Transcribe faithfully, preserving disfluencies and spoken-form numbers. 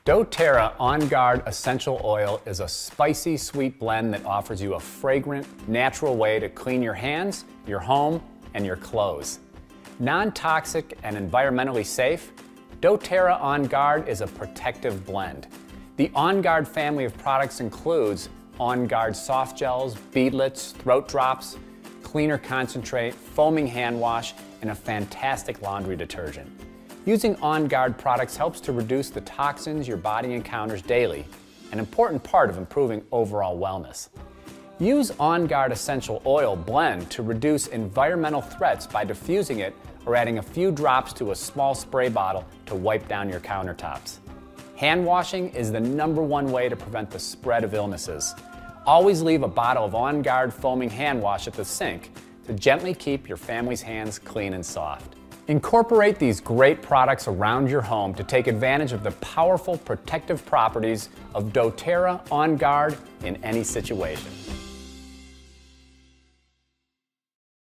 doTERRA On Guard Essential Oil is a spicy, sweet blend that offers you a fragrant, natural way to clean your hands, your home, and your clothes. Non-toxic and environmentally safe, doTERRA On Guard is a protective blend. The On Guard family of products includes On Guard soft gels, beadlets, throat drops, cleaner concentrate, foaming hand wash, and a fantastic laundry detergent. Using On Guard products helps to reduce the toxins your body encounters daily, an important part of improving overall wellness. Use On Guard Essential Oil blend to reduce environmental threats by diffusing it or adding a few drops to a small spray bottle to wipe down your countertops. Hand washing is the number one way to prevent the spread of illnesses. Always leave a bottle of On Guard foaming hand wash at the sink to gently keep your family's hands clean and soft. Incorporate these great products around your home to take advantage of the powerful protective properties of doTERRA On Guard in any situation.